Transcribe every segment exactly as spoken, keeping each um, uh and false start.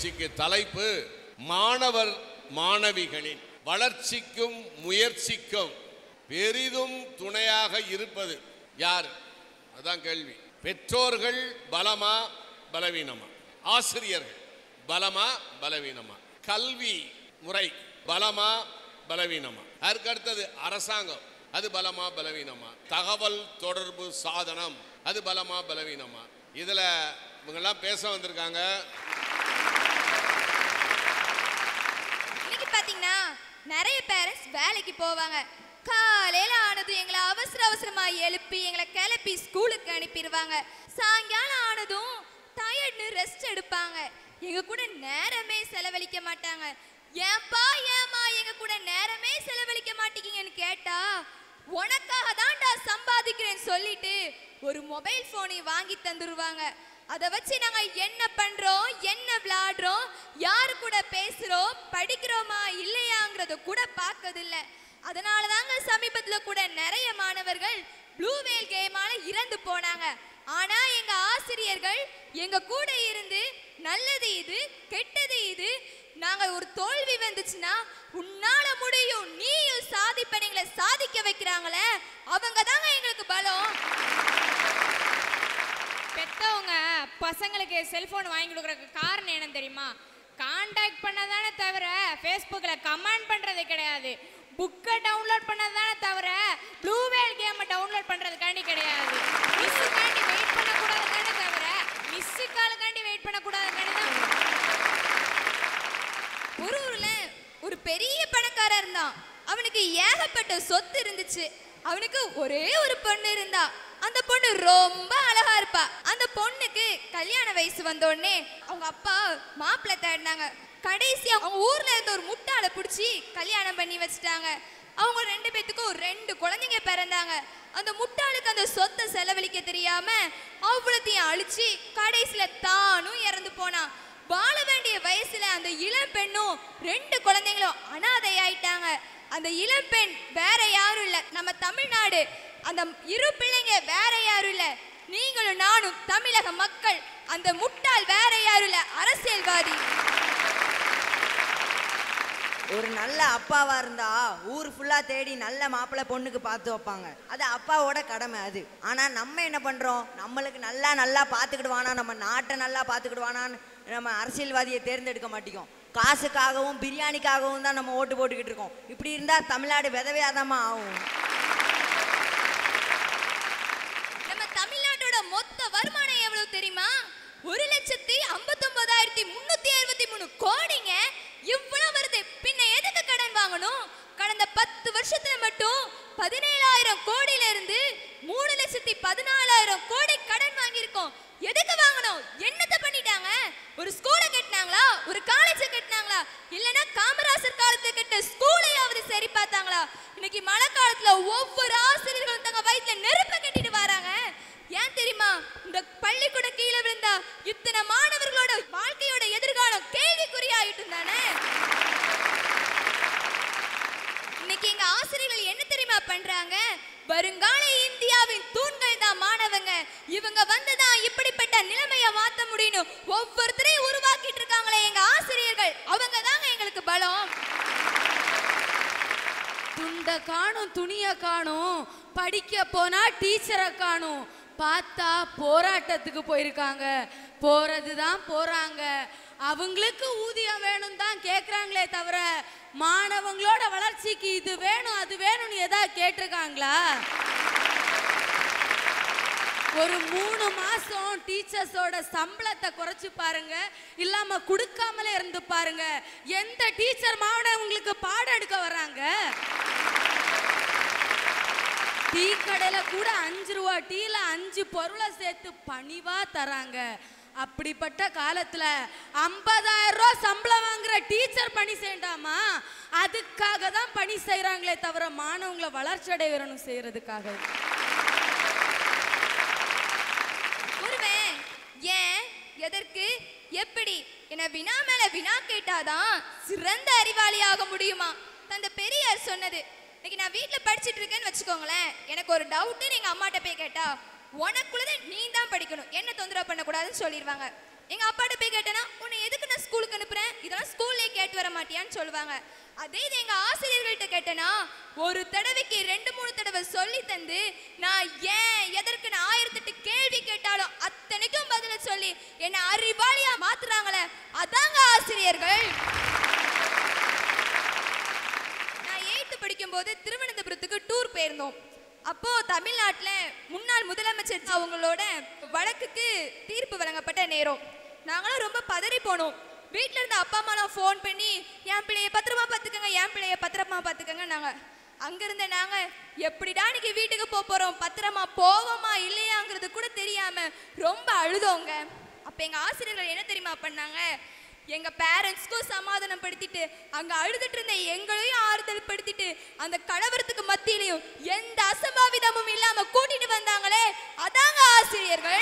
நிகழ்ச்சிக்கு தலைப்பு மாணவர் மாணவிகளின் வளர்ச்சிக்கும் முயற்சிக்கும் பெரிதும் துணையாக இருப்பது யார்? அதான் கேள்வி. பெற்றோர்கள் பலமா பலவீனமா? ஆசிரியர்கள் பலமா பலவீனமா? கல்வி முறை பலமா பலவீனமா? அதற்கு அடுத்தது அரசாங்கம், அது பலமா பலவீனமா? தகவல் தொடர்பு சாதனம், அது பலமா பலவீனமா? இதுல இவங்கெல்லாம் பேச வந்திருக்காங்க. இன்னைக்கு பாத்தீங்கன்னா நிறைய பேரண்ட்ஸ் வேலைக்கு போவாங்க. காலையில ஆனதும் எங்களை அவசர அவசரமா எழுப்பி எங்களை கிளப்பி ஸ்கூலுக்கு அனுப்பிடுவாங்க. சாயங்காலம் ஆனதும் டயர்ட்னு ரெஸ்ட் எடுப்பாங்க. எங்க கூட நேரமே செலவழிக்க மாட்டாங்க. ஏன்பா ஏமா எங்க கூட நேரமே செலவழிக்க மாட்டீங்கன்னு கேட்டா, உனக்காக தான்டா சம்பாதிக்கிறேன்னு சொல்லிட்டு ஒரு மொபைல் போனை வாங்கி தந்துருவாங்க. அதை வச்சு நாங்க என்ன பண்றோம், என்ன விளையாடுறோம், யாரு கூட பேசுறோம், படிக்கிறோமா இல்லையாங்கிறத கூட பார்க்கறதில்ல. அதனால தாங்க சமீபத்துல கூட நிறைய மாணவர்கள் ப்ளூ வேல் கேமால இறந்து போனாங்க. ஆனா எங்க ஆசிரியர்கள் எங்க கூட இருந்து நல்லது இது கெட்டது இது, நாங்க ஒரு தோல்வி வந்துச்சுன்னா உன்னால முடியும் நீயும் சாதிப்பீங்கள சாதிக்க வைக்கிறாங்களே, அவங்க தாங்க எங்களுக்கு பலம். பெத்தவங்க பசங்களுக்கு செல்போன் வாங்கி கொடுக்கறதுக்கு காரணம் என்னன்னு தெரியுமா? கான்டாக்ட் பண்ணதானே தவிர ஃபேஸ்புக்கில் கமெண்ட் பண்ணுறது கிடையாது. புக்கை டவுன்லோட் பண்ணதானே தவிர ப்ளூ வேல் கேமை டவுன்லோட் பண்ணுறதுக்காண்டி கிடையாது. மிஸ்ஸுக்காண்டி வெயிட் பண்ணக்கூடாதுக்காண்டி தவிர மிஸ்ஸு காலுக்காண்டி வெயிட் பண்ணக்கூடாதுக்காண்டி தான். ஒரு ஊர்ல ஒரு பெரிய பணக்காரர் இருந்தான். அவனுக்கு ஏகப்பட்ட சொத்து இருந்துச்சு. அவனுக்கு ஒரே ஒரு பொண்ணு இருந்தா. அந்த பொண்ணு ரொம்ப அழகா இருப்பா. அந்த பொண்ணுக்கு கல்யாண வயசு வந்தோடனே அவங்க அப்பா மாப்பிள்ளை தேடினாங்க. கடைசியா அவங்க ஊர்ல இருந்த ஒரு முட்டாளை பிடிச்சி கல்யாணம் பண்ணி வச்சுட்டாங்க. அவங்க ரெண்டு பேத்துக்கும் ரெண்டு குழந்தைங்க பிறந்தாங்க. அந்த முட்டாளுக்கு அந்த சொத்தை செலவழிக்க தெரியாம அவ்வளத்தையும் அழிச்சு கடைசியில தானும் இறந்து போனான். வாழ வேண்டிய வயசுல அந்த இளம் பெண்ணும் ரெண்டு குழந்தைங்களும் அனாதை ஆயிட்டாங்க. அந்த இளம் பெண் வேற யாரும் இல்ல, நம்ம தமிழ்நாடு. அந்த இரு பிள்ளைங்க வேற யாரும் இல்ல, நீங்களும் நானும் தமிழக மக்கள். அந்த முட்டாள் வேற யாரும் இல்ல, அரசியல்வாதி. ஒரு நல்ல அப்பாவா இருந்தா ஊர் ஃபுல்லா தேடி நல்ல மாப்பிள்ளை பொண்ணுக்கு பார்த்து வைப்பாங்க. அது அப்பாவோட கடமை அது. ஆனா நம்ம என்ன பண்றோம், நம்மளுக்கு நல்லா நல்லா பார்த்துக்கிடுவானா, நம்ம நாட்டை நல்லா பார்த்துக்கிடுவானான்னு நம்ம அரசியல்வாதியை தேர்ந்தெடுக்க மாட்டோம். காசுக்காகவும் பிரியாணிக்காகவும் தான் நம்ம ஓட்டு போட்டுக்கிட்டு இருக்கோம். இப்படி இருந்தா தமிழ்நாடு விதவையாதமா ஆகும். நம்ம தமிழ்நாட்டோட மொத்த வருமானம் எவ்வளவு தெரியுமா? ஒரு லட்சத்தி ஐம்பத்தி ஒன்பதாயிரத்தி முன்னூத்தி அறுபத்தி மூணு கோடிங்க. இவ்வளவு வருது. பின்ன எதுக்கு கடன் வாங்கணும்? கடந்த பத்து வருஷத்துல மட்டும் பதினேழாயிரம் கோடியில இருந்து மூணு லட்சத்தி பதினாலாயிரம் கோடி கடன் வாங்கியிருக்கோம். எதுக்கு வாங்கணும்? என்னத்தை பண்ணிட்டாங்க? ஒரு ஸ்கூலை கட்டினாங்களா? ஒரு காலேஜை கட்டினாங்களா? இல்லைன்னா காமராசர் காலத்துல கட்டின ஸ்கூலையாவது சரி பார்த்தாங்களா? இன்னைக்கு மழை காலத்துல ஒவ்வொரு ஆசிரியர்களும் தங்க வயிற்றுல நெருப்பை கட்டிட்டு வராங்க. ஏன் தெரியுமா? இந்த பள்ளிக்கூடம் கீழே விழுந்தா இத்தனை மாணவர்களோட வாழ்க்கையோட எதிர்காலம் கேள்விக்குறியாயிட்டு தானே. இன்னைக்கு எங்க ஆசிரியர்கள் என்ன தெரியுமா பண்றாங்க? வருங்கால இந்தியாவின் தூண்கள் தான் மாணவங்க. இவங்க வந்துதான் இப்படிப்பட்ட நிலைமையை மாற்ற முடியும். ஒவ்வொருத்தரையும் உருவாக்கிட்டு இருக்காங்களே எங்க ஆசிரியர்கள், அவங்க தாங்க எங்களுக்கு பலம். துண்ட காணும் துணிய காணும், படிக்க போனா டீச்சரை காணும். பார்த்தா போராட்டத்துக்கு போயிருக்காங்க. போறது தான் போறாங்க. அவங்களுக்கு ஊதியம் வேணும் தான் கேட்குறாங்களே தவிர மாணவங்களோட வளர்ச்சிக்கு இது வேணும் அது வேணும்னு ஏதாவது கேட்டிருக்காங்களா? ஒரு மூணு மாசம் டீச்சர்ஸோட சம்பளத்தை குறைச்சு பாருங்க, இல்லாம கொடுக்காமலே இருந்து பாருங்க. எந்த டீச்சர் மாணவங்களுக்கு பாடம் எடுக்க வர்றாங்க? டீ கடையில கூட அஞ்சு ரூபா டீல அஞ்சு பொருளை சேர்த்து பணிவா தராங்க. அப்படிப்பட்ட காலத்துல ஐம்பதாயிரம் ரூபாய் சம்பளம் வாங்குற டீச்சர் பணி செய்யண்டாமா? அதுக்காக தான் பணி செய்யறாங்களே தவிர மாணவங்களை வளர்ச்சி அடையணும் செய்யறதுக்காக. ஒருவன் ஏன் எதற்கு எப்படி என வினா மேல வினா கேட்டாதான் சிறந்த அறிவாளியாக முடியுமா? தந்த பெரியார் சொன்னது. இன்னைக்கு நான் வீட்டில் படிச்சுட்டு இருக்கேன்னு வச்சுக்கோங்களேன். எனக்கு ஒரு டவுட்டு, நீங்க அம்மாட்ட போய் கேட்டா உனக்குள்ளதை நீ தான் படிக்கணும், என்ன தொந்தரவு பண்ணக்கூடாதுன்னு சொல்லிடுவாங்க. எங்க அப்பாட்ட போய் கேட்டேன்னா உன்னை எதுக்கு நான் ஸ்கூலுக்கு அனுப்புறேன், இதெல்லாம் ஸ்கூல்லேயே கேட்டு வர மாட்டியான்னு சொல்லுவாங்க. அதே இது எங்க ஆசிரியர்கள்ட்ட கேட்டேன்னா ஒரு தடவைக்கு ரெண்டு மூணு தடவை சொல்லி தந்து நான் ஏன் எதற்கு நான் ஆயிரத்தெட்டு கேள்வி கேட்டாலும் அத்தனைக்கும் பதில சொல்லி என்னை அறிவாளியா மாத்துறாங்களே, அதாங்க ஆசிரியர்கள். நான் எயித்து படிக்கும் போது திருவனந்தபுரத்துக்கு டூர் போயிருந்தோம். அப்போ தமிழ்நாட்டில் முன்னாள் முதலமைச்சர் அவங்களோட வழக்குக்கு தீர்ப்பு வழங்கப்பட்ட நேரம். நாங்களும் ரொம்ப பதறி போனோம். வீட்டில் இருந்த அப்பா அம்மா நான் ஃபோன் பண்ணி என் பிள்ளைய பத்திரமா பார்த்துக்கங்க என் பிள்ளைய பத்திரமா பார்த்துக்கங்க. நாங்கள் அங்கிருந்த நாங்கள் எப்படிடா இன்னைக்கு வீட்டுக்கு போக போகிறோம், பத்திரமா போவோமா இல்லையாங்கிறது கூட தெரியாமல் ரொம்ப அழுதோங்க. அப்போ எங்கள் ஆசிரியர்கள் என்ன தெரியுமா பண்ணாங்க, எங்க பேரண்ட்ஸ்க்கும் சமாதானம் படுத்திட்டு அங்க அழுதுட்டு இருந்த எங்களையும் ஆறுதல் படுத்திட்டு அந்த கலவரத்துக்கு மத்தியிலையும் எந்த அசம்பாவிதமும் இல்லாம கூட்டிட்டு வந்தாங்களே, அதாங்க ஆசிரியர்கள்.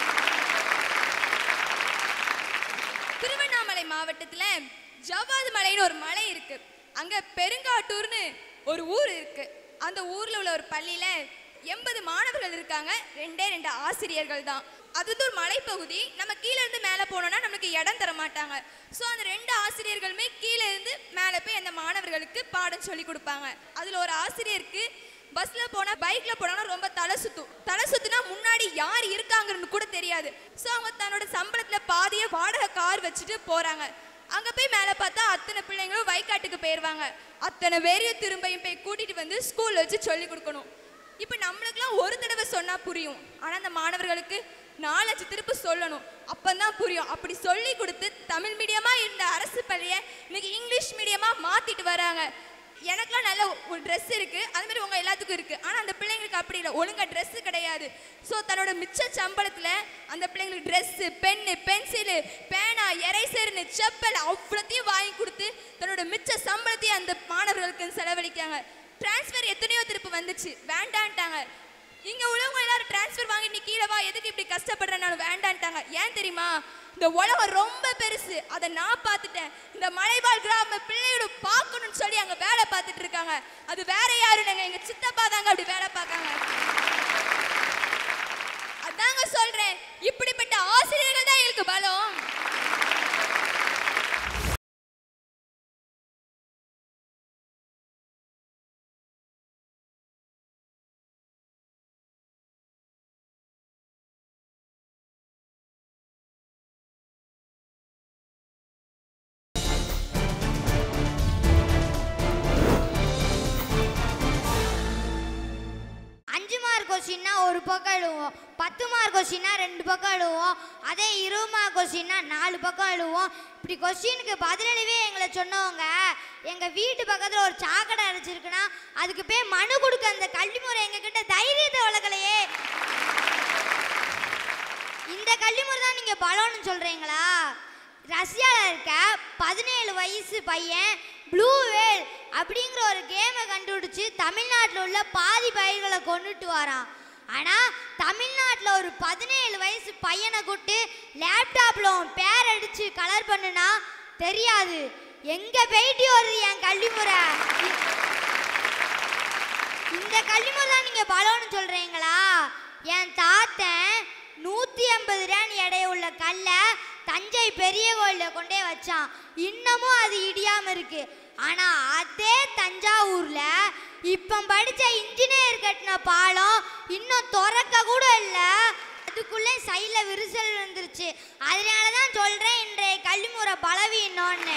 திருவண்ணாமலை மாவட்டத்துல ஜவ்வாது மலைன்னு ஒரு மலை இருக்கு. அங்க பெருங்காட்டூர்னு ஒரு ஊர் இருக்கு. அந்த ஊர்ல உள்ள ஒரு பள்ளியில எண்பது மாணவர்கள் இருக்காங்க, ரெண்டே ரெண்டு ஆசிரியர்கள் தான். அது வந்து ஒரு மலைப்பகுதி. நம்ம கீழே இருந்து மேலே போனோம்னா நமக்கு இடம் தர மாட்டாங்க. ஸோ அந்த ரெண்டு ஆசிரியர்களுமே கீழே இருந்து மேலே போய் அந்த மாணவர்களுக்கு பாடம் சொல்லி கொடுப்பாங்க. அதில் ஒரு ஆசிரியருக்கு பஸ்ஸில் போனால் பைக்கில் போனாங்கன்னா ரொம்ப தலை சுற்றும். தலை சுற்றுனா முன்னாடி யார் இருக்காங்கன்னு கூட தெரியாது. ஸோ அவங்க தன்னோட சம்பளத்தில் பாதியை வாடகை கார் வச்சுட்டு போகிறாங்க. அங்கே போய் மேலே பார்த்தா அத்தனை பிள்ளைங்களும் வயக்காட்டுக்கு போயிடுவாங்க. அத்தனை பேரையும் திரும்பியும் போய் கூட்டிகிட்டு வந்து ஸ்கூலில் வச்சு சொல்லி கொடுக்கணும். இப்போ நம்மளுக்குலாம் ஒரு தடவை சொன்னால் புரியும், ஆனால் அந்த மாணவர்களுக்கு நாலஞ்சு திருப்பு சொல்லணும், அப்பந்தான் புரியும். அப்படி சொல்லி கொடுத்து தமிழ் மீடியமாக இருந்த அரசு பள்ளியை இன்னைக்கு இங்கிலீஷ் மீடியமாக மாற்றிட்டு வராங்க. எனக்குலாம் நல்ல ஒரு ட்ரெஸ் இருக்குது, அது மாதிரி உங்கள் எல்லாத்துக்கும் இருக்குது. ஆனால் அந்த பிள்ளைங்களுக்கு அப்படி இல்லை, ஒழுங்காக ட்ரெஸ்ஸு கிடையாது. ஸோ தன்னோட மிச்ச சம்பளத்தில் அந்த பிள்ளைங்களுக்கு ட்ரெஸ்ஸு, பென்னு, பென்சிலு, பேனா, எரேசர்னு, செப்பல் அவ்வளோத்தையும் வாங்கி கொடுத்து தன்னோட மிச்ச சம்பளத்தையும் அந்த மாணவர்களுக்கு செலவழிக்காங்க. டிரான்ஸ்ஃபர் எத்தனையோ திருப்பு வந்துச்சு, வேண்டான்ட்டாங்க. இங்க உள்ளவங்க எல்லாரும் டிரான்ஸ்ஃபர் வாங்கி நீ கீழே வா, எதுக்கு இப்படி கஷ்டப்படுறேன்னு வேண்டான்ட்டாங்க. ஏன் தெரியுமா, இந்த உலகம் ரொம்ப பெருசு, அதை நான் பார்த்துட்டேன். இந்த மலைவாழ் கிராம பிள்ளையோட பார்க்கணும்னு சொல்லி அங்க வேலை பார்த்துட்டு இருக்காங்க. அது வேற யாரும் இல்லைங்க, எங்க சித்தப்பா தாங்க அப்படி வேலை பார்க்காங்க. அதாங்க சொல்றேன், இப்படிப்பட்ட ஆசிரியர்கள் தான் எங்களுக்கு பலம். கொஸ்டின்னா ஒரு பக்கம் எழுதுவோம், பத்து மார்க் கொஸ்டின்னா ரெண்டு பக்கம் எழுதுவோம், அதே இருபது மார்க் கொஸ்டின்னா நாலு பக்கம் எழுதுவோம். இப்படி கொஸ்டினுக்கு பதிலளிவே எங்களை சொன்னவங்க எங்கள் வீட்டு பக்கத்தில் ஒரு சாக்கடை அடைச்சிருக்குன்னா அதுக்கு போய் மனு கொடுக்க அந்த கல்விமுறை எங்ககிட்ட தைரியத்தை வளர்க்கலையே. இந்த கல்விமுறை தான் நீங்கள் பலம்னு சொல்கிறீங்களா? ரஷ்யாவில் இருக்க பதினேழு வயசு பையன் ப்ளூ வேல் அப்படிங்கிற ஒரு கேமை கண்டுபிடிச்சி தமிழ்நாட்டில் உள்ள பாதி பயிர்களை கொண்டுட்டு வரான். ஆனால் தமிழ்நாட்டில் ஒரு பதினேழு வயசு பையனை கூப்பிட்டு லேப்டாப்பில் அவன் பேர் அடித்து கலர் பண்ணுனா தெரியாது. எங்கே போயிட்டு வருது என் கல்விமுறை? இந்த கல்விமுறை தான் நீங்கள் பலம்னு சொல்கிறீங்களா? என் தாத்தன் நூற்றி ஐம்பது ரன் எடைய உள்ள கல்லை தஞ்சை பெரிய கோயிலில் கொண்டே வச்சான். இன்னமும் அது இடியாமல் இருக்கு. ஆனால் அதே தஞ்சாவூரில் இப்போ படித்த இன்ஜினியர் கட்டின பாலம் இன்னும் திறக்க கூட இல்லை. அதுக்குள்ளே சைடில் விரிசல் வந்துருச்சு. அதனால தான் சொல்கிறேன் இன்றைய கல்விமுறை பலவீனம்னு.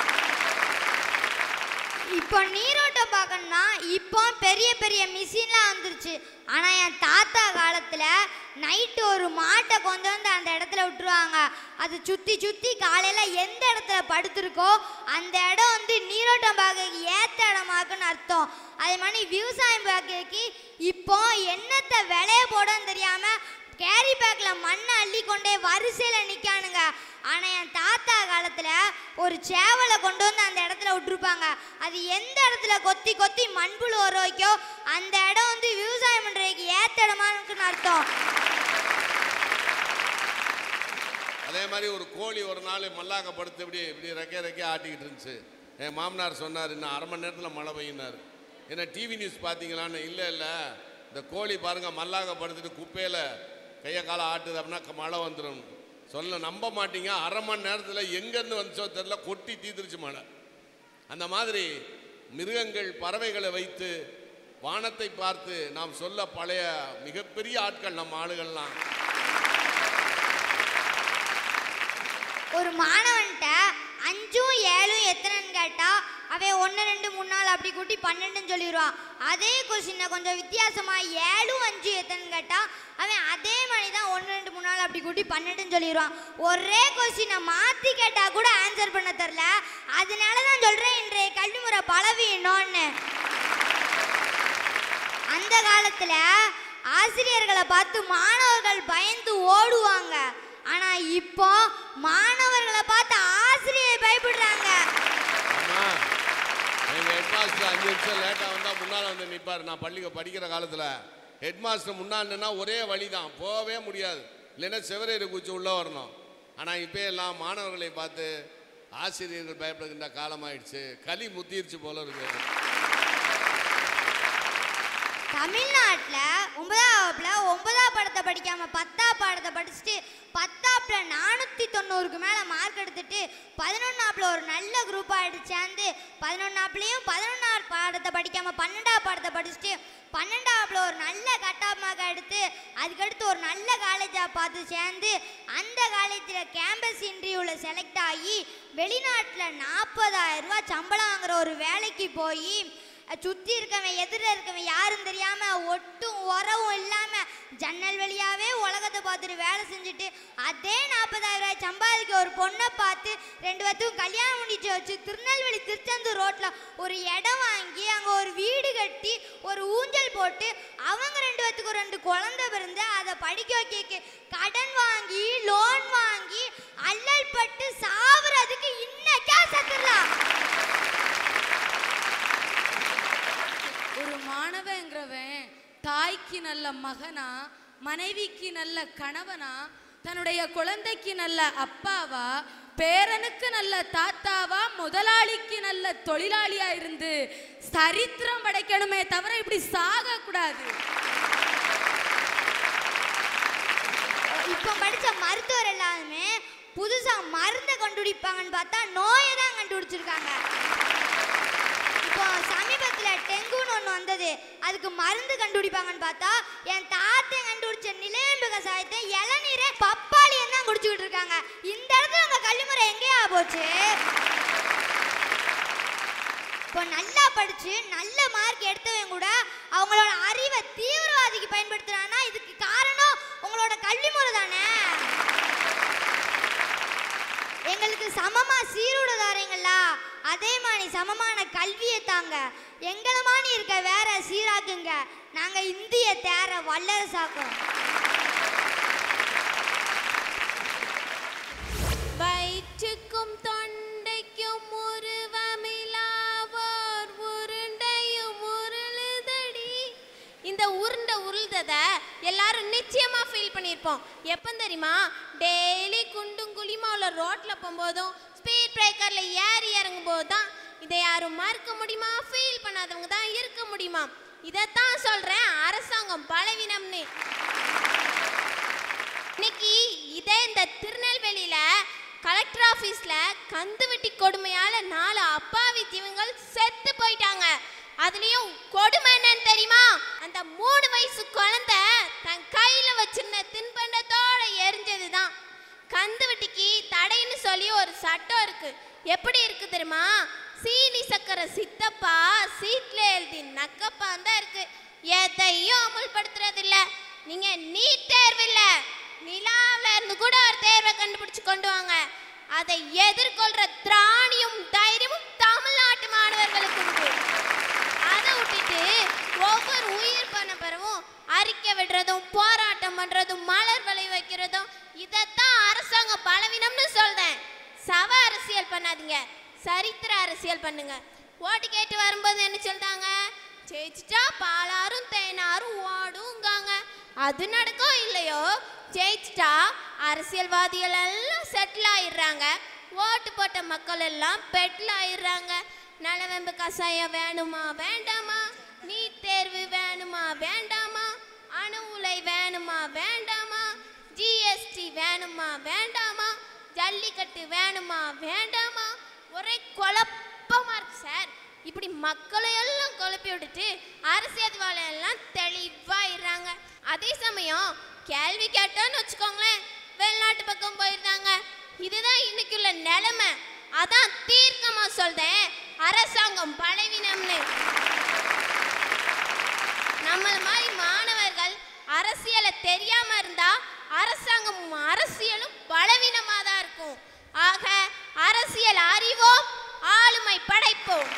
இப்போ நீரோட்டம் பார்க்கணும்னா இப்போ பெரிய பெரிய மிஷின்லாம் வந்துருச்சு. ஆனால் என் தாத்தா காலத்தில் நைட்டு ஒரு மாட்டை கொண்டு வந்து அந்த இடத்துல விட்டுருவாங்க. அது சுற்றி சுற்றி காலையில் எந்த இடத்துல படுத்துருக்கோ அந்த இடம் வந்து நீரோட்டம் பார்க்க ஏற்ற இடமாக்குன்னு அர்த்தம். அதே மாதிரி விவசாயம் பார்க்கறதுக்கு இப்போ என்னத்தை விளைய போடன்னு தெரியாமல் கேரி பேக்கில் மண்ணை அள்ளி கொண்டே வரிசையில் நிற்கானுங்க. ஆனால் என் தாத்தா காலத்தில் ஒரு சேவலை கொண்டு வந்து அந்த இடத்துல விட்டுருப்பாங்க. அது எந்த இடத்துல கொத்தி கொத்தி மண்புழு வர வைக்கோ அந்த இடம் வந்து விவசாயம் பண்ணுறதுக்கு ஏற்ற இடமானுக்குன்னு அர்த்தம். அதே மாதிரி ஒரு கோழி ஒரு நாள் மல்லாக்க படுத்து இப்படி இப்படி ரெக்கே ரெக்கே ஆட்டிக்கிட்டு இருந்துச்சு. என் மாமனார் சொன்னார், இன்னும் அரை மணி நேரத்தில் மழை பெய்யினார். என்ன டிவி நியூஸ் பார்த்தீங்களான்னு? இல்லை இல்லை, இந்த கோழி பாருங்கள் மல்லாக்க படுத்துட்டு குப்பையில் கையை காலை ஆட்டுது அப்படின்னா மழை வந்துடும் சொல்ல நம்ப மாட்டீங்க, அரை மணி நேரத்தில் எங்கேருந்து வந்துச்சோ தெரியல, கொட்டி தீர்த்துருச்சு மழை. அந்த மாதிரி மிருகங்கள் பறவைகளை வைத்து வானத்தை பார்த்து நாம் சொல்ல பழைய மிகப்பெரிய ஆட்கள் நம்ம ஆளுகள்லாம். ஒரு மாணவன்கிட்ட அஞ்சும் ஏழும் எத்தனைன்னு கேட்டா அவன் ஒன்று ரெண்டு மூணு நாள் அப்படி கூட்டி பன்னெண்டுன்னு சொல்லிடுவான். அதே கொஸ்டினை கொஞ்சம் வித்தியாசமா ஏழும் அஞ்சு எத்தனைன்னு கேட்டா அவன் அதே மாதிரி தான் ஒன்று ரெண்டு மூணு நாள் அப்படி கூட்டி பன்னெண்டுன்னு சொல்லிடுவான். ஒரே கொஸ்டினை மாற்றி கேட்டா கூட ஆன்சர் பண்ண தெரில. அதனால தான் சொல்றேன் இன்றைய கல்வி முறை பலவீனம்னு. அந்த காலத்துல ஆசிரியர்களை பார்த்து மாணவர்கள் பயந்து ஓடுவாங்க. ஆனா இப்போ மாணவர்களை பார்த்து ஆசிரியர் பயப்படுறாங்க. எங்க ஹெட் மாஸ்டர் அஞ்சு நிமிஷம் லேட்டா வந்தா முன்னால வந்து நிற்பார். நான் பள்ளிக்கு படிக்கிற காலத்துல ஹெட் மாஸ்டர் முன்னாடினா ஒரே வழி தான், போகவே முடியாது, இல்லைன்னா செவரேறு குச்சி உள்ள வரணும். ஆனா இப்போ எல்லாம் மாணவர்களை பார்த்து ஆசிரியர்கள் பயப்படுகின்ற காலமாயிடுச்சு. களி முத்திருச்சு போல இருக்கு. தமிழ்நாட்டில் ஒன்பதாவதுல ஒன்பதாம் பாடத்தை படிக்காம பத்தாம் பாடத்தை படிச்சுட்டு பத்தாப்புல நானூற்றி தொண்ணூறுக்கு மேலே மார்க் எடுத்துட்டு பதினொன்னாப்புல ஒரு நல்ல குரூப்பாக எடுத்து சேர்ந்து பதினொன்னாப்புலையும் பதினொன்றாவது பாடத்தை படிக்காம பன்னெண்டாவது பாடத்தை படிச்சுட்டு பன்னெண்டாப்புல ஒரு நல்ல கட்டாப் மார்க் எடுத்து அதுக்கடுத்து ஒரு நல்ல காலேஜாக பார்த்து சேர்ந்து அந்த காலேஜில் கேம்பஸ் இன்டர்வியூவில் செலக்ட் ஆகி வெளிநாட்டில் நாற்பதாயிரம் ரூபா சம்பளம் வாங்குற ஒரு வேலைக்கு போய் சுற்றி இருக்கவன் எதிர இருக்கவன் யாரும் தெரியாமல் ஒட்டும் உறவும் இல்லாமல் ஜன்னல் வழியாகவே உலகத்தை பார்த்துட்டு வேலை செஞ்சுட்டு அதே நாற்பதாயிரம் ரூபாய் சம்பாதிக்க ஒரு பொண்ணை பார்த்து ரெண்டு பேர்த்துக்கும் கல்யாணம் முடிச்சு வச்சு திருநெல்வேலி திருச்செந்தூர் ரோட்டில் ஒரு இடம் வாங்கி அங்கே ஒரு வீடு கட்டி ஒரு ஊஞ்சல் போட்டு அவங்க ரெண்டு பேர்த்துக்கு ஒரு ரெண்டு குழந்தை பிறந்து அதை படிக்க வைக்க கடன் வாங்கி லோன் வாங்கி அல்லல் பட்டு சாவுறதுக்கு இன்னைக்கா சத்துடலாம். ஒரு மாணவங்கிறவன் தாய்க்கு நல்ல மகனா, மனைவிக்கு நல்ல கணவனா, தன்னுடைய குழந்தைக்கு நல்ல அப்பாவா, பேரனுக்கு நல்ல தாத்தாவா, முதலாளிக்கு நல்ல தொழிலாளியா இருந்து சரித்திரம் படைக்கணுமே தவிர இப்படி சாக கூடாது. இப்போ படிச்ச மருத்துவர் எல்லாருமே புதுசா மருந்தை கண்டுபிடிப்பாங்கன்னு பார்த்தா நோயை தான் கண்டுபிடிச்சிருக்காங்க. இப்போ சமீபத்தில் டெங்குன்னு ஒன்று வந்தது, அதுக்கு மருந்து கண்டுபிடிப்பாங்கன்னு பார்த்தா என் தாத்தை கண்டுபிடிச்ச நிலையம்பு கசாயத்தை இளநீரை பப்பாளியும் தான் குடிச்சுக்கிட்டு இருக்காங்க. இந்த இடத்துல உங்க கல்விமுறை எங்கேயா போச்சு? இப்போ நல்லா படிச்சு நல்ல மார்க் எடுத்தவங்க கூட அவங்களோட அறிவை தீவிரவாதிக்கு பயன்படுத்துறாங்கன்னா இதுக்கு காரணம் உங்களோட கல்வி முறை தானே. எங்களுக்கு சமமா சீருட தாரீங்களா, அதே மாதிரி சமமான கல்வியை தாங்க. எங்களை மாதிரி இருக்க வேற சீராக்குங்க. நாங்க இந்திய தேர வல்லரசாக்கும். வயிற்றுக்கும் தொண்டைக்கும் உருவமில்லாவோர் உருண்டையும் உருளுதடி. இந்த உருண்டை உருள்ததை எல்லாரும் நிச்சயமா ஃபீல் பண்ணியிருப்போம். எப்போ தெரியுமா? டெய்லி குண்டும் குழிமா உள்ள ரோட்டில் போகும்போதும் ஸ்பீட் பிரேக்கரில் ஏறி இறங்கும் போது தான். இதை யாரும் மறுக்க முடியுமா? ஃபீல் பண்ணாதவங்க தான் இருக்க முடியுமா? இதைத்தான் சொல்கிறேன் அரசாங்கம் பலவீனம்னு. இன்னைக்கு இதே இந்த திருநெல்வேலியில் கலெக்டர் ஆஃபீஸில் கந்து வெட்டி கொடுமையால் நாலு அப்பாவி ஜீவங்கள் செத்து போயிட்டாங்க. அதுலேயும் கொடுமை என்னன்னு தெரியுமா? அந்த மூணு வயசு குழந்தை தன் கையில் வச்சிருந்த தின்பண்டத்தோட எரிஞ்சது தான். கந்து வெட்டிக்கு தடைன்னு சொல்லி ஒரு சட்டம் இருக்கு. எப்படி இருக்கு தெரியுமா? சீனி சக்கரை சித்தப்பா சீட்ல எழுதி நக்கப்பா தான் இருக்கு. எதையும் அமல்படுத்துறது இல்ல. நீங்க நீட் தேர்வு இல்ல, நிலாவில இருந்து கூட ஒரு தேர்வை கண்டுபிடிச்சு கொண்டு வாங்க. அதை எதிர்கொள்ற திராணியும் தைரியமும் தமிழ்நாட்டு மாணவர்களுக்கு உண்டு. அதை விட்டுட்டு ஒவ்வொரு உயிர் பண்ண பிறவும் அறிக்கை விடுறதும் போராட்டம் பண்றதும் மலர் வலை வைக்கிறதும் இதைத்தான் அரசாங்கம் பலவீனம்னு சொல்றேன். சவ அரசியல் பண்ணாதீங்க, சரித்திர அரசியல் பண்ணுங்க. ஓட்டு கேட்டு வரும்போது என்ன சொல்றாங்க? ஜெயிச்சிட்டா பாலாரும் தேனாரும் ஓடுங்காங்க. அது நடக்கும் இல்லையோ? ஜெயிச்சிட்டா அரசியல்வாதிகள் எல்லாம் செட்டில் ஆயிடுறாங்க, ஓட்டு போட்ட மக்கள் எல்லாம் பெட்டில் ஆயிடுறாங்க. நலவெம்பு கசாயம் வேணுமா வேண்டாமா? நீட் தேர்வு வேணுமா வேண்டாமா? அணு உலை வேணுமா வேண்டாமா? ஜிஎஸ்டி வேணுமா வேண்டாமா? ஜல்லிக்கட்டு வேணுமா வேண்டாமா ஒரே குழப்பமா இருக்கு சார். இப்படி மக்களை எல்லாம் குழப்பி விட்டுட்டு அரசியல்வாதி எல்லாம் தெளிவாயிடுறாங்க. அதே சமயம் கேள்வி கேட்டான்னு வச்சுக்கோங்களேன் வெளிநாட்டு பக்கம் போயிருந்தாங்க. இதுதான் இன்னைக்குள்ள நிலைமை. அதான் தீர்க்கமா சொல்றேன், அரசாங்கம் பலவீனம்னு. நம்மள மாதிரி மாணவர்கள் அரசியலை தெரியாம இருந்தா அரசாங்கமும் அரசியலும் பலவீனமா தான் இருக்கும். ஆக அரசியல் அறிவோம், ஆளுமை படைப்போம்.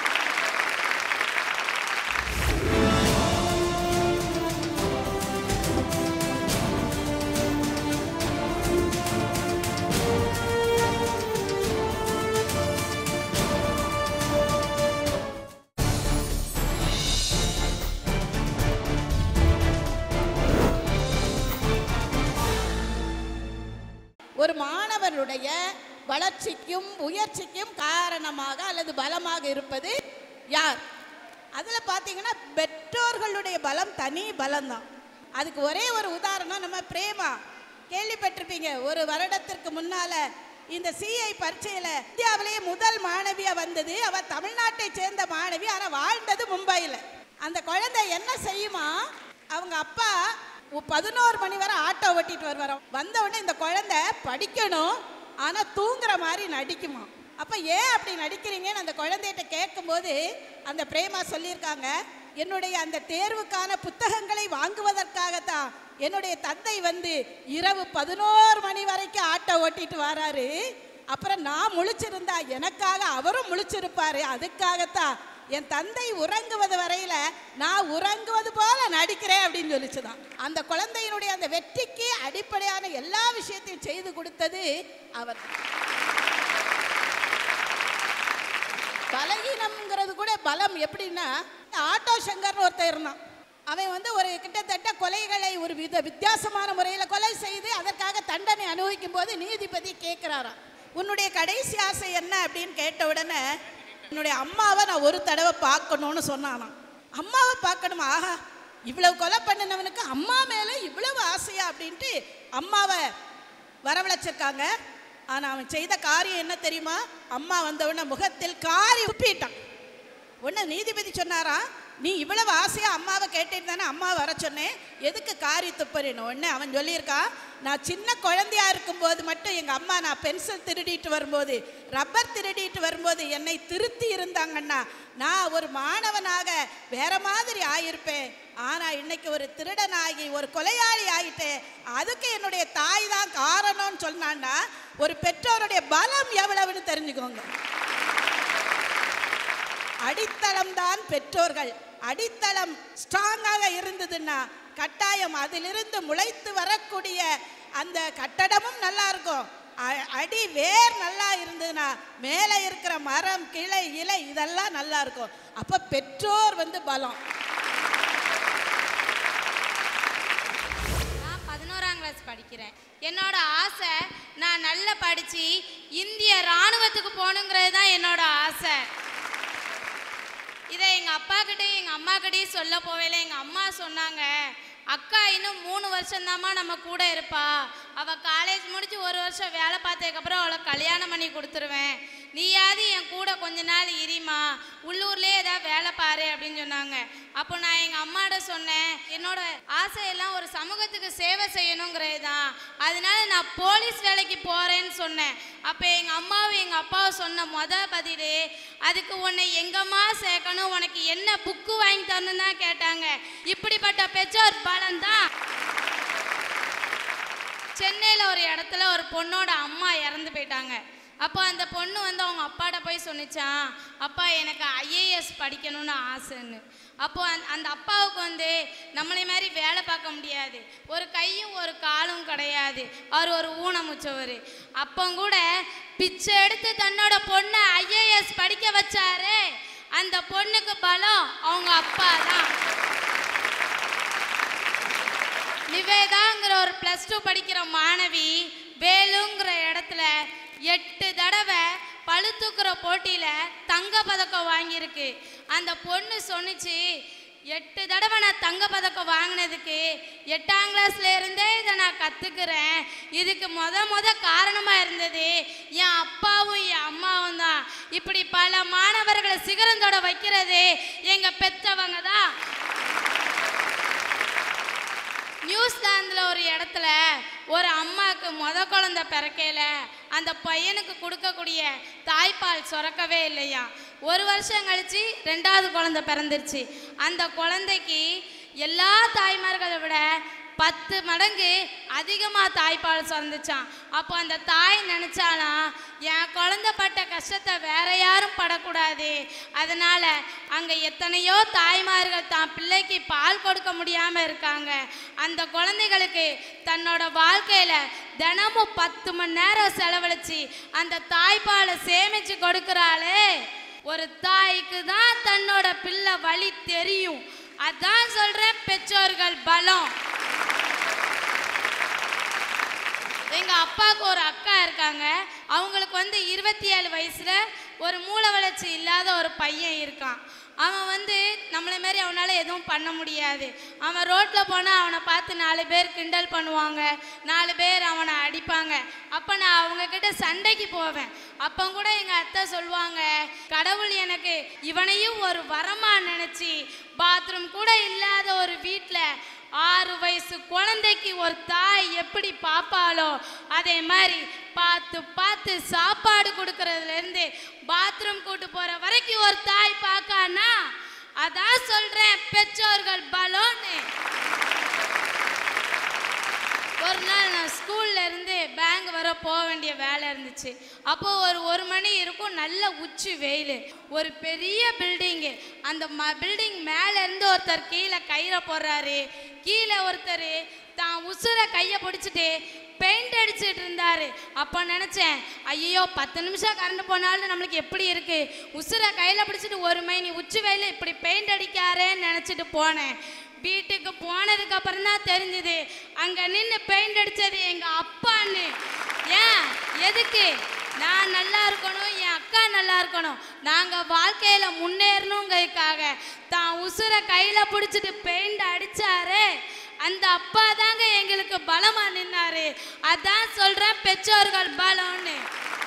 ஒரு மாணவருடைய வளர்ச்சிக்கும் உயர்ச்சிக்கும் காரணமாக அல்லது பலமாக இருப்பது யார்? அதில் பார்த்தீங்கன்னா பெற்றோர்களுடைய பலம் தனி பலம்தான். அதுக்கு ஒரே ஒரு உதாரணம், நம்ம பிரேமா கேள்விப்பட்டிருப்பீங்க. ஒரு வருடத்திற்கு முன்னால இந்த சிஐ பரீட்சையில் இந்தியாவிலேயே முதல் மாணவியாக வந்தது. அவள் தமிழ்நாட்டை சேர்ந்த மாணவி, ஆனால் வாழ்ந்தது மும்பையில். அந்த குழந்தை என்ன செய்யுமா, அவங்க அப்பா பதினோரு மணி வரை ஆட்டோ ஓட்டிட்டு வருவாராம். வந்த உடனே இந்த குழந்தை படிக்கணும் ஆனால் தூங்குற மாதிரி நடிக்குமா. அப்போ ஏன் அப்படி நடிக்கிறீங்கன்னு அந்த குழந்தைகிட்ட கேட்கும்போது அந்த பிரேமா சொல்லியிருக்காங்க, என்னுடைய அந்த தேர்வுக்கான புத்தகங்களை வாங்குவதற்காகத்தான் என்னுடைய தந்தை வந்து இரவு பதினோரு மணி வரைக்கும் ஆட்டோ ஓட்டிட்டு வராரு. அப்புறம் நான் முழிச்சிருந்தா எனக்காக அவரும் முழிச்சிருப்பாரு. அதுக்காகத்தான் என் தந்தை உறங்குவது வரையில நான் உறங்குவது போல நடிக்கிறேன் அப்படின்னு சொல்லிச்சுதான். அந்த குழந்தையினுடைய அந்த வெற்றிக்கு அடிப்படையான எல்லா விஷயத்தையும் செய்து கொடுத்தது அவர். பலகீனம்ங்கிறது கூட பலம். எப்படின்னா, ஆட்டோ சங்கர்னு ஒருத்தர் இருந்தான். அவன் வந்து ஒரு கிட்டத்தட்ட கொலைகளை ஒரு வித வித்தியாசமான முறையில் கொலை செய்து அதற்காக தண்டனை அனுபவிக்கும் போது நீதிபதி கேட்கிறாராம், உன்னுடைய கடைசி ஆசை என்ன அப்படின்னு கேட்ட உடனே, என்னுடைய அம்மாவை நான் ஒரு தடவை பார்க்கணும்னு சொன்னானாம். அம்மாவை பார்க்கணுமா, ஆஹா இவ்வளவு கொலை பண்ணினவனுக்கு அம்மா மேலே இவ்வளவு ஆசையா அப்படின்ட்டு அம்மாவை வரவழைச்சிருக்காங்க. ஆனால் அவன் செய்த காரியம் என்ன தெரியுமா, அம்மா வந்தவுடனே முகத்தில் காரி உப்பிட்டான். உடனே நீதிபதி சொன்னாரா, நீ இவ்வளவு ஆசையா அம்மாவை கேட்டுட்டு தானே அம்மா வர சொன்னேன், எதுக்கு காரி துப்புறேன்னு. உடனே அவன் சொல்லியிருக்கான், நான் சின்ன குழந்தையா இருக்கும்போது மட்டும் எங்கள் அம்மா நான் பென்சில் திருடிட்டு வரும்போது, ரப்பர் திருடிட்டு வரும்போது என்னை திருத்தி இருந்தாங்கன்னா நான் ஒரு மாணவனாக வேற மாதிரி ஆயிருப்பேன். ஆனால் இன்னைக்கு ஒரு திருடனாகி ஒரு கொலையாளி ஆகிட்டேன். அதுக்கு என்னுடைய தாய் தான் காரணம்னு சொன்னான்னா ஒரு பெற்றோருடைய பலம் எவ்வளவுன்னு தெரிஞ்சுக்கோங்க. அடித்தளம் தான் பெற்றோர்கள். அடித்தளம் ஸ்ட்ராங்காக இருந்ததுன்னா கட்டாயம் அதிலிருந்து முளைத்து வரக்கூடிய அந்த கட்டடமும் நல்லா இருக்கும். அடி வேர் நல்லா இருந்ததுன்னா மேலே இருக்கிற மரம் கிளை இலை இதெல்லாம் நல்லா இருக்கும். அப்ப பெற்றோர் வந்து பலம். நான் பதினோராம் கிளாஸ் படிக்கிறேன். என்னோட ஆசை நான் நல்லா படிச்சு இந்திய ராணுவத்துக்கு போகணுங்கிறது தான் என்னோட ஆசை. இதை எங்கள் அப்பா கிட்டேயும் எங்கள் அம்மா கிட்டேயும் சொல்ல போவேல எங்கள் அம்மா சொன்னாங்க, அக்கா இன்னும் மூணு வருஷம்தாம்மா நம்ம கூட இருப்பா, அவள் காலேஜ் முடிச்சு ஒரு வருஷம் வேலை பார்த்ததுக்கப்புறம் அவளை கல்யாணம் பண்ணி கொடுத்துருவேன், நீயாவது என் கூட கொஞ்ச நாள் இரிமா, உள்ளூர்லேயே ஏதாவது வேலை பாரு அப்படின்னு சொன்னாங்க. அப்போ நான் எங்கள் அம்மாட்ட சொன்னேன், என்னோட ஆசையெல்லாம் ஒரு சமூகத்துக்கு சேவை செய்யணுங்கிறது தான், அதனால நான் போலீஸ் வேலைக்கு போகிறேன்னு சொன்னேன். அப்போ எங்கள் அம்மாவும் எங்கள் அப்பாவும் சொன்ன மொதல் பதில், அதுக்கு உன்னை எங்கம்மா சேர்க்கணும், உனக்கு என்ன புக்கு வாங்கி தரணும்னு தான் கேட்டாங்க. இப்படிப்பட்ட பெற்றோர் பலம்தான். சென்னையில் ஒரு இடத்துல ஒரு பொண்ணோட அம்மா இறந்து போயிட்டாங்க. அப்போ அந்த பொண்ணு வந்து அவங்க அப்பாட்ட போய் சொன்னிச்சான், அப்பா எனக்கு ஐஏஎஸ் படிக்கணும்னு ஆசைன்னு. அப்போ அந் அந்த அப்பாவுக்கு வந்து நம்மளை மாதிரி வேலை பார்க்க முடியாது, ஒரு கையும் ஒரு காலும் கிடையாது, அவர் ஒரு ஊனமுச்சவர். அப்போ கூட பிச்சை எடுத்து தன்னோட பொண்ணை ஐஏஎஸ் படிக்க வச்சாரு. அந்த பொண்ணுக்கு பலம் அவங்க அப்பா தான். நிவேதாங்கிற ஒரு ப்ளஸ் டூ படிக்கிற மாணவி வேலுங்கிற இடத்துல எட்டு தடவை பளுத்தூக்குற போட்டியில் தங்க பதக்கம் வாங்கியிருக்கு. அந்த பொண்ணு சொன்னிச்சு, எட்டு தடவை நான் தங்க பதக்கம் வாங்கினதுக்கு எட்டாம் கிளாஸ்ல இருந்தே இதை நான் கத்துக்கிறேன். இதுக்கு முத முத காரணமா இருந்தது என் அப்பாவும் என் அம்மாவும் தான். இப்படி பல மாணவர்களை சிகரந்தோட வைக்கிறது எங்க பெற்றவங்க தான். நியூசிலாந்துல ஒரு இடத்துல ஒரு அம்மாவுக்கு முத குழந்தை பிறக்கையில அந்த பையனுக்கு கொடுக்கக்கூடிய தாய்ப்பால் சுரக்கவே இல்லையா. ஒரு வருஷம் கழிச்சு ரெண்டாவது குழந்தை பிறந்துருச்சு. அந்த குழந்தைக்கு எல்லா தாய்மார்களை விட பத்து மடங்கு அதிகமாக தாய்ப்பால் சுரந்துச்சான். அப்போ அந்த தாய் நினச்சாலாம், என் குழந்தை பட்ட கஷ்டத்தை வேற யாரும் படக்கூடாது. அதனால அங்கே எத்தனையோ தாய்மார்கள் தான் பிள்ளைக்கு பால் கொடுக்க முடியாமல் இருக்காங்க. அந்த குழந்தைகளுக்கு தன்னோட வாழ்க்கையில் தினமும் பத்து மணி நேரம் செலவழிச்சு அந்த தாய்ப்பாலை சேமிச்சு கொடுக்குறாளே. ஒரு தாய்க்கு தான் தன்னோட பிள்ளை வழி தெரியும். அதான் சொல்றேன், பெற்றோர்கள் பலம். எங்க அப்பாவுக்கு ஒரு அக்கா இருக்காங்க. அவங்களுக்கு வந்து இருபத்தி ஏழு வயசுல ஒரு மூளை வளர்ச்சி இல்லாத ஒரு பையன் இருக்கான். அவன் வந்து நம்மளை மாரி அவனால எதுவும் பண்ண முடியாது. அவன் ரோட்ல போனா அவனை பார்த்து நாலு பேர் கிண்டல் பண்ணுவாங்க, நாலு பேர் அவனை அடிப்பாங்க. அப்ப நான் அவங்க கிட்ட சண்டைக்கு போவேன். அப்ப கூட எங்க அத்தை சொல்லுவாங்க, கடவுள் எனக்கு இவனையும் ஒரு வரமா நினைச்சு பாத்ரூம் கூட இல்லாத ஒரு வீட்டுல ஆறு வயசு குழந்தைக்கு ஒரு தாய் எப்படி பாப்பாளோ அதே மாதிரி பார்த்து பார்த்து சாப்பாடு கொடுக்கறதுல இருந்து பாத்ரூம் கூட்டு போற வரைக்கும் ஒரு தாய் பார்க்கானா. அதான் சொல்றேன், பெற்றோர்கள் பலோன்னு. ஒரு நாள் நான் ஸ்கூல்ல இருந்து பேங்க் வர போக வேண்டிய வேலை இருந்துச்சு. அப்போ ஒரு ஒரு மணி இருக்கும், நல்ல உச்சி வெயில். ஒரு பெரிய பில்டிங்கு. அந்த ம பில்டிங் மேலே இருந்து ஒருத்தர் கீழே கயிறை போடுறாரு. கீழே ஒருத்தர் தான் உசுரை கையை பிடிச்சிட்டு பெயிண்ட் அடிச்சுட்டு இருந்தாரு. அப்போ நினச்சேன், ஐயோ பத்து நிமிஷம் கரண்ட் போனாலும் நம்மளுக்கு எப்படி இருக்கு, உசுரை கையில் பிடிச்சிட்டு ஒரு மைனி உச்சி வெயில் இப்படி பெயிண்ட் அடிக்காரேன்னு நினச்சிட்டு போனேன். வீட்டுக்கு போனதுக்கு அப்புறம் தான் தெரிஞ்சுது அங்க நின்று பெயிண்ட் அடிச்சது எங்க அப்பான்னு. ஏன் எதுக்கு? நான் நல்லா இருக்கணும், என் அக்கா நல்லா இருக்கணும், நாங்க வாழ்க்கையில முன்னேறணுங்கிறதுக்காக தான் உசுரை கையில பிடிச்சிட்டு பெயிண்ட் அடிச்சாரு. அந்த அப்பா தாங்க எங்களுக்கு பலமா நின்னாரு. அதான் சொல்றேன், பெற்றோர்கள் பலம்னு.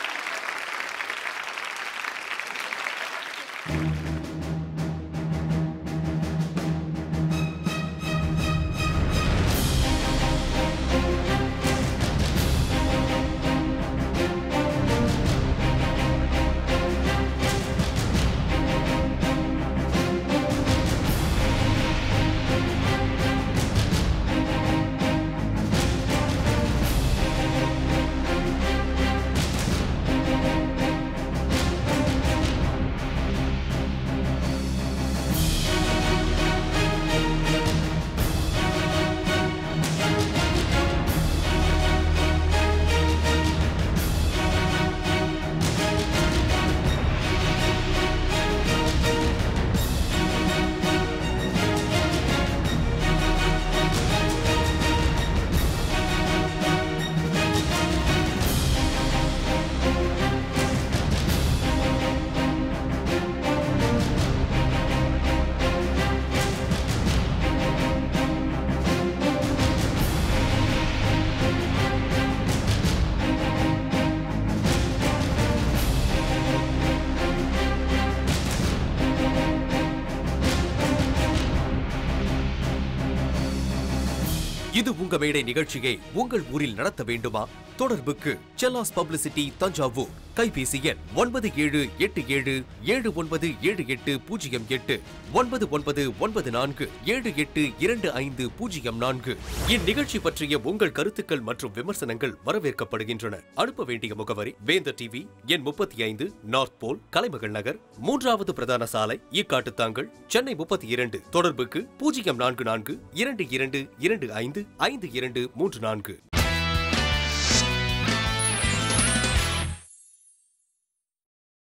இது உங்க மேடை நிகழ்ச்சியை உங்கள் ஊரில் நடத்த வேண்டுமா? தொடர்புக்கு செல்லாஸ் பப்ளிசிட்டி தஞ்சாவூர். கைபேசி எண் ஒன்பது ஏழு எட்டு ஏழு ஏழு ஒன்பது ஏழு எட்டு பூஜ்ஜியம் எட்டு ஒன்பது ஒன்பது ஒன்பது நான்கு ஏழு எட்டு இரண்டு ஐந்து பூஜ்ஜியம் நான்கு. இந்நிகழ்ச்சி பற்றிய உங்கள் கருத்துக்கள் மற்றும் விமர்சனங்கள் வரவேற்கப்படுகின்றன. அனுப்ப வேண்டிய முகவரி வேந்தர் டிவி, எண் முப்பத்தி ஐந்து, நார்த் போல், கலைமகள் நகர், மூன்றாவது பிரதான சாலை, ஈக்காட்டுத்தாங்கல், சென்னை முப்பத்தி இரண்டு. தொடர்புக்கு பூஜ்ஜியம் நான்கு நான்கு இரண்டு இரண்டு இரண்டு ஐந்து ஐந்து இரண்டு மூன்று நான்கு.